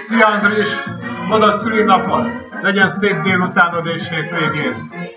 Szia Andris! Boldog szülinapot! Legyen szép délutánod és hétvégén!